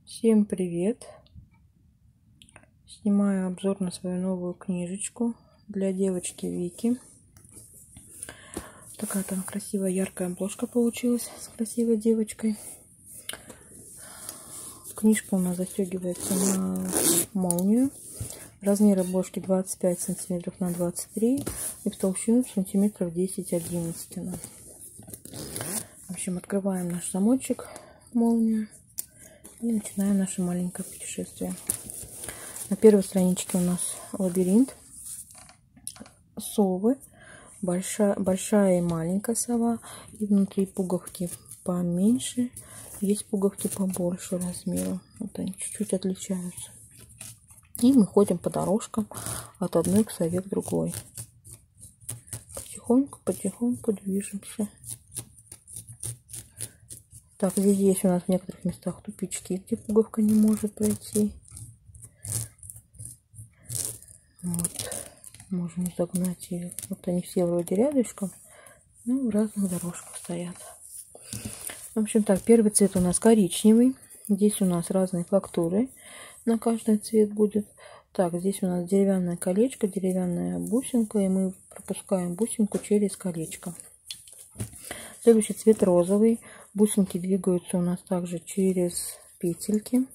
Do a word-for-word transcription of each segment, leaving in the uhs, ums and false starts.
Всем привет! Снимаю обзор на свою новую книжечку для девочки Вики. Такая там красивая яркая обложка получилась с красивой девочкой. Книжка у нас застегивается на молнию. Размер обложки двадцать пять сантиметров на двадцать три и в толщину сантиметров десять-одиннадцать. В общем, открываем наш замочек, молнию. И начинаем наше маленькое путешествие. На первой страничке у нас лабиринт, совы, большая, большая и маленькая сова. И внутри пуговки поменьше, есть пуговки побольше размером. Вот они чуть-чуть отличаются. И мы ходим по дорожкам от одной к сове к другой. Потихоньку, потихоньку движемся. Так, здесь есть у нас в некоторых местах тупички, где пуговка не может пройти. Вот. Можем загнать ее. Вот они все вроде рядышком, но в разных дорожках стоят. В общем так, первый цвет у нас коричневый. Здесь у нас разные фактуры. На каждый цвет будет. Так, здесь у нас деревянное колечко, деревянная бусинка. И мы пропускаем бусинку через колечко. Следующий цвет розовый. Бусинки двигаются у нас также через петельки.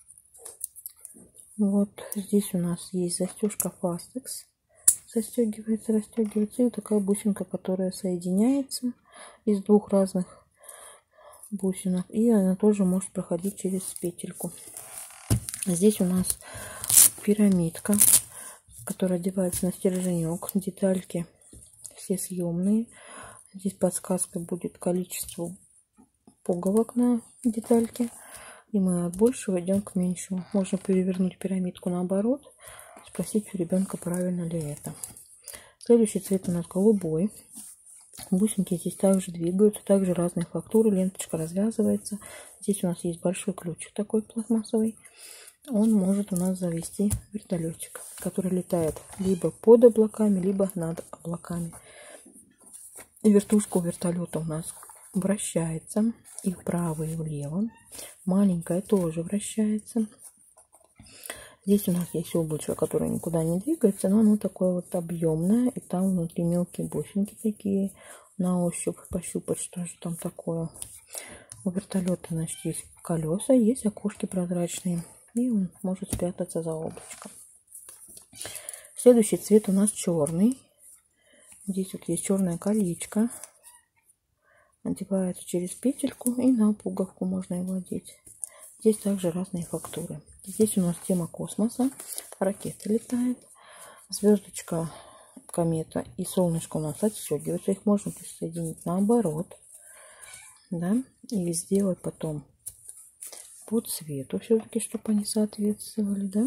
Вот здесь у нас есть застежка фастекс. Застегивается, расстегивается. И вот такая бусинка, которая соединяется из двух разных бусинок. И она тоже может проходить через петельку. Здесь у нас пирамидка, которая одевается на стерженек. Детальки все съемные. Здесь подсказка будет количество пуговок на детальке. И мы от большего идем к меньшему. Можно перевернуть пирамидку наоборот. Спросить у ребенка, правильно ли это. Следующий цвет у нас голубой. Бусинки здесь также двигаются. Также разные фактуры. Ленточка развязывается. Здесь у нас есть большой ключик такой пластмассовый. Он может у нас завести вертолетик, который летает либо под облаками, либо над облаками. И вертушка у вертолета у нас вращается и вправо, и влево. Маленькая тоже вращается. Здесь у нас есть облачко, которое никуда не двигается, но оно такое вот объемное. И там внутри мелкие бусинки такие. На ощупь пощупать, что же там такое. У вертолета, значит, есть колеса, есть окошки прозрачные. И он может спрятаться за облачком. Следующий цвет у нас черный. Здесь вот есть черное колечко. Надевается через петельку и на пуговку можно его одеть. Здесь также разные фактуры. Здесь у нас тема космоса. Ракета летает. Звездочка, комета и солнышко у нас отстегиваются. Их можно присоединить наоборот. Да? И сделать потом по цвету все-таки, чтобы они соответствовали. Да?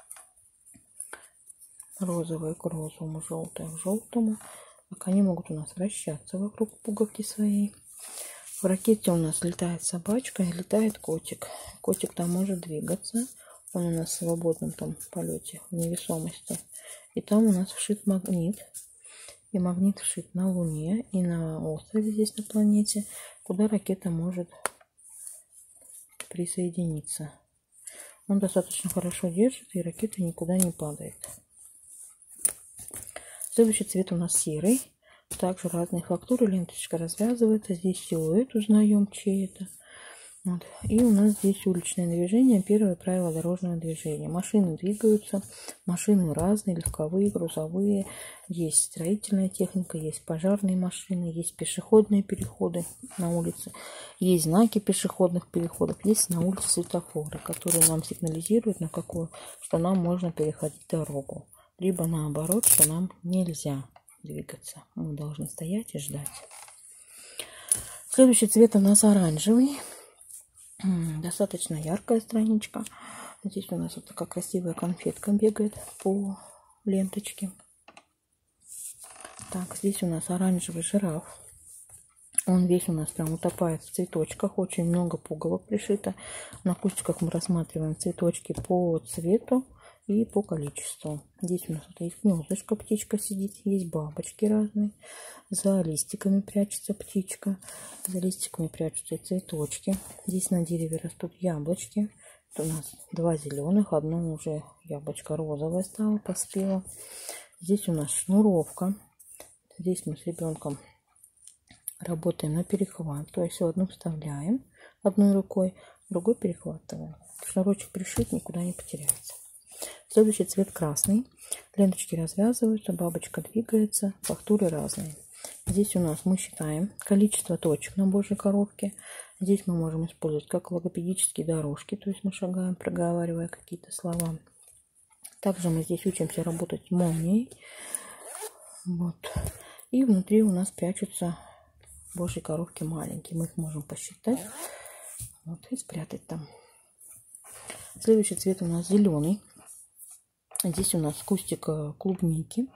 Розовое к розовому, желтое к желтому. Так они могут у нас вращаться вокруг пуговки своей. В ракете у нас летает собачка и летает котик. Котик там может двигаться. Он у нас в свободном там полете, в невесомости. И там у нас вшит магнит. И магнит вшит на Луне и на острове здесь на планете, куда ракета может присоединиться. Он достаточно хорошо держит, и ракета никуда не падает. Следующий цвет у нас серый. Также разные фактуры. Ленточка развязывается. Здесь силуэт узнаем, чей это. Вот. И у нас здесь уличное движение. Первое правило дорожного движения. Машины двигаются. Машины разные. Легковые, грузовые. Есть строительная техника. Есть пожарные машины. Есть пешеходные переходы на улице. Есть знаки пешеходных переходов. Есть на улице светофоры, которые нам сигнализируют, на какую, что нам можно переходить дорогу. Либо наоборот, что нам нельзя двигаться. Мы должны стоять и ждать. Следующий цвет у нас оранжевый. Достаточно яркая страничка. Здесь у нас вот такая красивая конфетка бегает по ленточке. Так, здесь у нас оранжевый жираф. Он весь у нас прям утопает в цветочках. Очень много пуговок пришито. На кустиках мы рассматриваем цветочки по цвету. и по количеству. Здесь у нас вот есть гнездышко, птичка сидит, есть бабочки разные. За листиками прячется птичка, за листиками прячутся цветочки. Здесь на дереве растут яблочки. Это у нас два зеленых, одно уже яблочко розовое стало, поспело. Здесь у нас шнуровка. Здесь мы с ребенком работаем на перехват, то есть в одну вставляем одной рукой, другой перехватываем. Шнурочек пришит, никуда не потеряется. Следующий цвет красный. Ленточки развязываются, бабочка двигается, фактуры разные. Здесь у нас мы считаем количество точек на Божьей коровке. Здесь мы можем использовать как логопедические дорожки, то есть мы шагаем, проговаривая какие-то слова. Также мы здесь учимся работать молнией. Вот. И внутри у нас прячутся Божьи коровки маленькие. Мы их можем посчитать вот, и спрятать там. Следующий цвет у нас зеленый. Здесь у нас кустик клубники.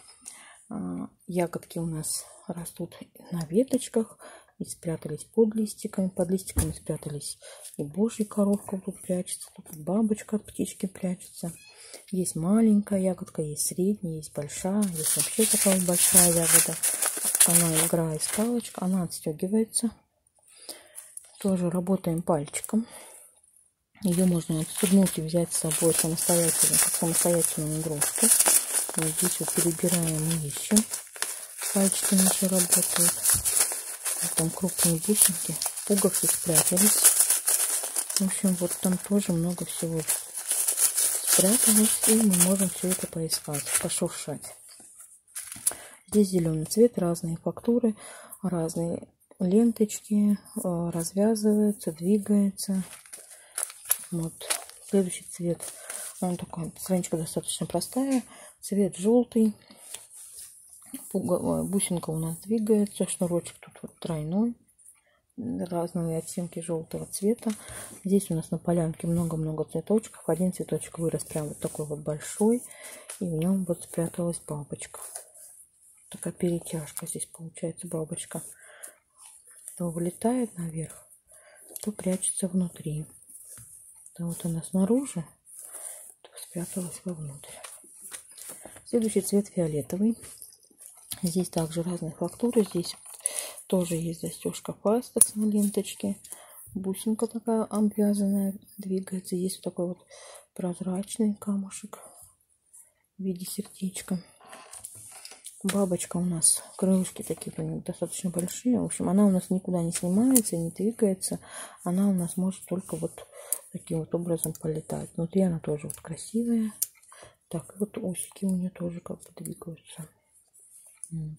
Ягодки у нас растут на веточках и спрятались под листиками. Под листиками спрятались и Божья коровка тут прячется. Тут бабочка от птички прячется. Есть маленькая ягодка, есть средняя, есть большая. Есть вообще такая вот большая ягода. Она играет с палочкой, она отстегивается. Тоже работаем пальчиком. Ее можно отстегнуть и взять с собой самостоятельно, как самостоятельную игрушку. Вот здесь вот перебираем и ищем. Пальчики наши работают. Вот там крупные бусинки, пуговки спрятались. В общем, вот там тоже много всего спряталось, и мы можем все это поискать, пошуршать. Здесь зеленый цвет, разные фактуры, разные ленточки, развязываются, двигается. Вот. Следующий цвет, он такой, страничка достаточно простая, цвет желтый, бусинка у нас двигается, шнурочек тут вот тройной, разные оттенки желтого цвета. Здесь у нас на полянке много-много цветочков, один цветочек вырос прям вот такой вот большой, и в нем вот спряталась бабочка. Такая перетяжка здесь получается, бабочка то вылетает наверх, то прячется внутри. То вот она снаружи, то спряталась вовнутрь. Следующий цвет фиолетовый. Здесь также разные фактуры. Здесь тоже есть застежка фастекс на ленточке. Бусинка такая обвязанная двигается. Есть вот такой вот прозрачный камушек в виде сердечка. Бабочка у нас, крылышки такие достаточно большие. В общем, она у нас никуда не снимается, не двигается. Она у нас может только вот таким вот образом полетать. Внутри она тоже вот красивая. Так, вот усики у нее тоже как бы двигаются. Вот.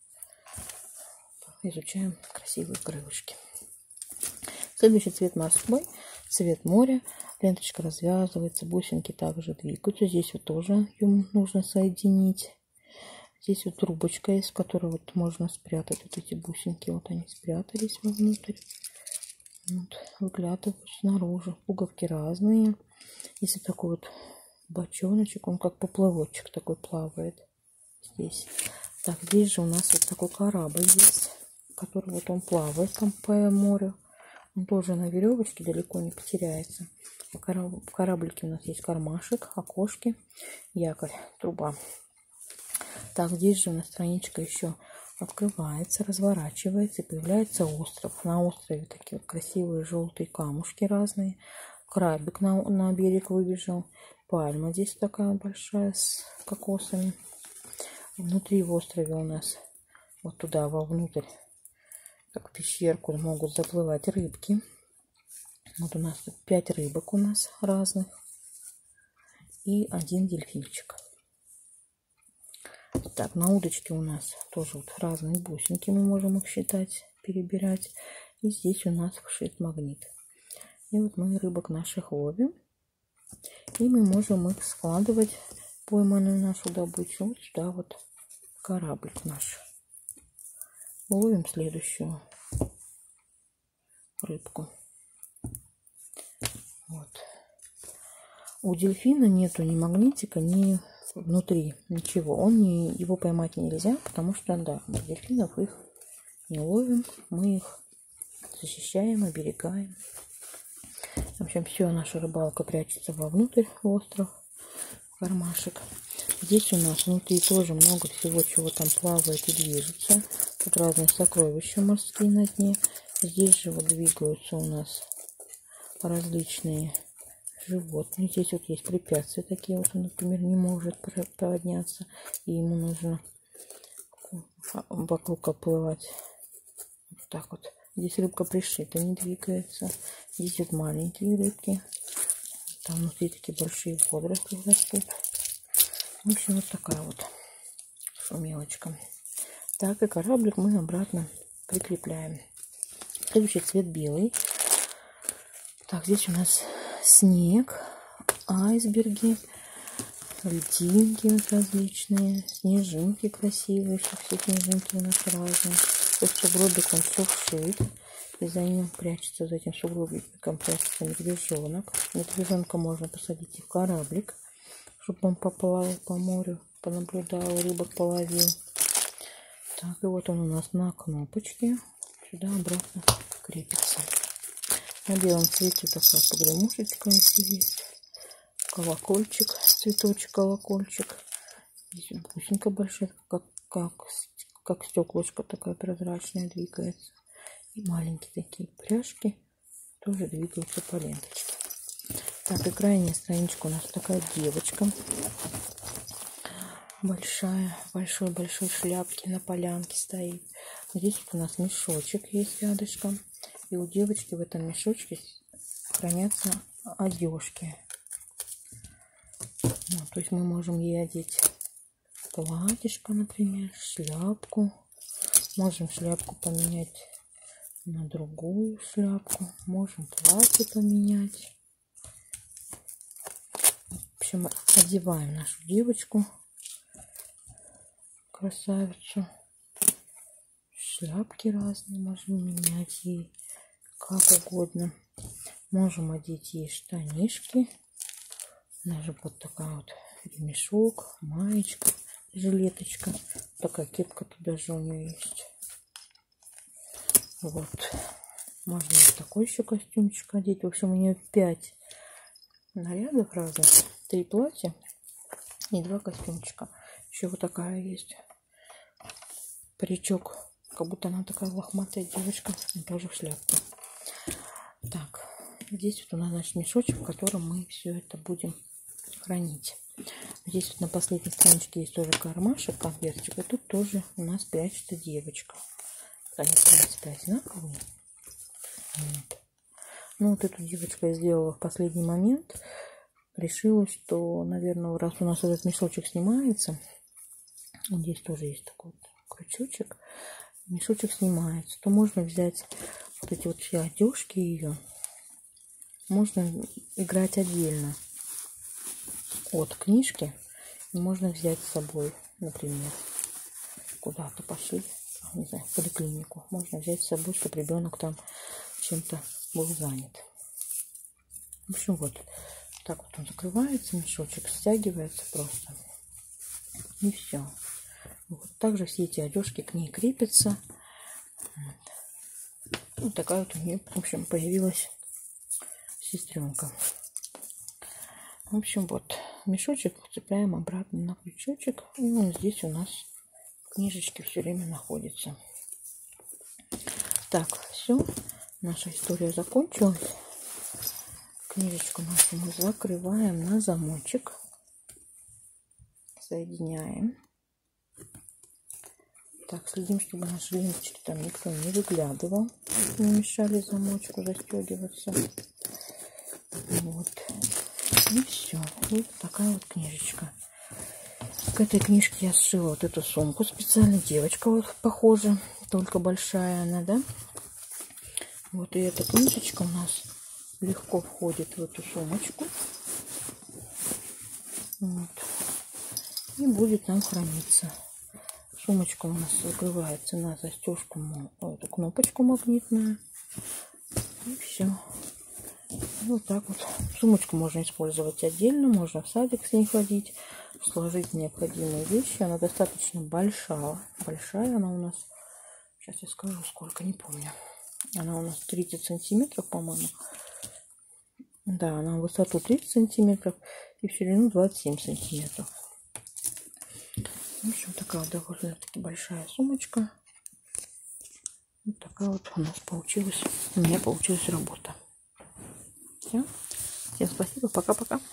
Изучаем красивые крылышки. Следующий цвет морской, цвет моря. Ленточка развязывается, бусинки также двигаются. Здесь вот тоже ее нужно соединить. Здесь вот трубочка есть, в которой вот можно спрятать вот эти бусинки. Вот они спрятались вовнутрь. Вот, выглядывают снаружи. Пуговки разные. Есть вот такой вот бочоночек. Он как поплавочек такой плавает здесь. Так, здесь же у нас вот такой корабль есть, который вот он плавает там по морю. Он тоже на веревочке далеко не потеряется. В кораблике у нас есть кармашек, окошки, якорь, труба. Так, здесь же у нас страничка еще открывается, разворачивается и появляется остров. На острове такие вот красивые желтые камушки разные. Крабик на, на берег выбежал. Пальма здесь такая большая с кокосами. Внутри в острове у нас вот туда вовнутрь, как в пещерку, могут заплывать рыбки. Вот у нас тут пять рыбок у нас разных и один дельфинчик. Так, на удочке у нас тоже вот разные бусинки, мы можем их считать, перебирать. И здесь у нас вшит магнит. И вот мы рыбок наших ловим. И мы можем их складывать, пойманную нашу добычу, вот сюда вот в кораблик наш. Ловим следующую рыбку. Вот. У дельфина нету ни магнитика, ни внутри ничего. Он не, его поймать нельзя, потому что, да, мы дельфинов их не ловим, мы их защищаем, оберегаем. В общем, все, наша рыбалка прячется вовнутрь в остров. кармашек. Здесь у нас внутри тоже много всего, чего там плавает и движется. Тут разные сокровища морские на дне. Здесь же вот двигаются у нас различные животные. Здесь вот есть препятствия такие. Вот он, например, не может подняться. И ему нужно вокруг оплывать. Вот так вот. Здесь рыбка пришита, не двигается. Здесь вот маленькие рыбки. Там внутри такие большие водоросли растут. В общем, вот такая вот шумелочка. Так, и кораблик мы обратно прикрепляем. Следующий цвет белый. Так, здесь у нас снег, айсберги, льдинки вот различные, снежинки красивые, что все снежинки у нас разные. Вот сугробик, он все вшит. И за ним прячется, за этим сугробиком прячется медвежонок. Медвежонка можно посадить и в кораблик, чтобы он поплавал по морю, понаблюдал, рыбок половил. Так, и вот он у нас на кнопочке. Сюда обратно крепится. На белом цвете такая погремушечка есть. Колокольчик, цветочек, колокольчик. Здесь бусинка большая, как, как, как стеклышко такая прозрачная, двигается. И маленькие такие пряжки тоже двигаются по ленточке. Так, и крайняя страничка у нас такая девочка. Большая, большой-большой шляпки на полянке стоит. Здесь вот у нас мешочек есть рядышком. И у девочки в этом мешочке хранятся одежки. Ну, то есть мы можем ей одеть платьишко, например, шляпку. Можем шляпку поменять на другую шляпку. Можем платье поменять. В общем, одеваем нашу девочку, красавицу. Шляпки разные можем менять ей как угодно. Можем одеть ей штанишки. Даже вот такая вот ремешок, маечка, жилеточка. Такая кепка тут даже у нее есть. Вот. Можно вот такой еще костюмчик одеть. В общем, у нее пять нарядов разных. Три платья и два костюмчика. Еще вот такая есть. Паричок. Как будто она такая лохматая девочка. И тоже в шляпке. Так. Здесь вот у нас, значит, мешочек, в котором мы все это будем хранить. Здесь вот на последней страничке есть тоже кармашек, конвертик. И тут тоже у нас прячется девочка. Они, в принципе, одинаковые. Вот. Ну, вот эту девочку я сделала в последний момент. Решила, что, наверное, раз у нас этот мешочек снимается, вот здесь тоже есть такой вот крючочек, мешочек снимается, то можно взять вот эти вот все одежки ее, можно играть отдельно от книжки, и можно взять с собой, например, куда-то пошли, не знаю, в поликлинику, можно взять с собой, чтобы ребенок там чем-то был занят. В общем, вот так вот он закрывается, мешочек стягивается просто, и все. Вот. Также все эти одежки к ней крепятся. Вот. Вот такая вот у нее, в общем, появилась сестренка. В общем, вот мешочек цепляем обратно на крючочек, и он здесь у нас в книжечке все время находится. Так, все, наша история закончилась. Книжечку нашу мы закрываем на замочек, соединяем. Так, следим, чтобы наши ленточки там никто не выглядывал, не мешали замочку застегиваться. Вот. И все. Вот такая вот книжечка. К этой книжке я сшила вот эту сумку специально. Девочка вот похожа, только большая она, да? Вот и эта книжечка у нас легко входит в эту сумочку. Вот. И будет там храниться. Сумочка у нас закрывается на застежку, эту кнопочку магнитную. И все. Вот так вот. Сумочку можно использовать отдельно, можно в садик с ней ходить, сложить необходимые вещи. Она достаточно большая. Большая она у нас. Сейчас я скажу, сколько, не помню. Она у нас тридцать сантиметров, по-моему. Да, она в высоту тридцать сантиметров и в ширину двадцать семь сантиметров. В общем, такая довольно-таки большая сумочка. Вот такая вот у нас получилась, у меня получилась работа. Все. Всем спасибо, пока-пока.